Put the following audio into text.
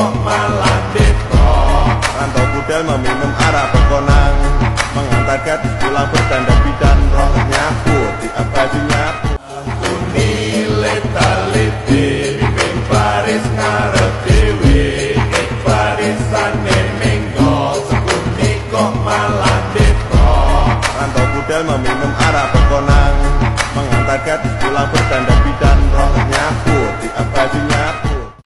kok malah deprok. Rantau budal meminum arak berkonang, mengantar gadis pulang berdandan bidan. Roh nyapu tiap baju nyapu. Nilai taliti pimpin baris ngarep dewe, barisane minggo sekuni kok malah deprok. Rantau budal meminum arak berkonang, mengantar gadis pulang berdandan bidan. Roh nyapu tiap baju nyapu.